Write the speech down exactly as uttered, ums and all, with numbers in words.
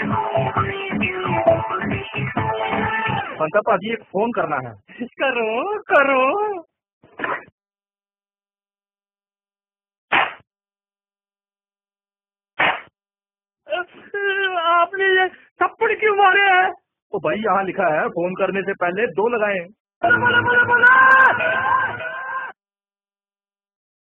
पंता पाजी एक फोन करना है। करो करो। आपने ये थप्पड़ क्यों मारे हैं? तो भाई यहाँ लिखा है फोन करने से पहले दो लगाएं। बोला बोला बोला।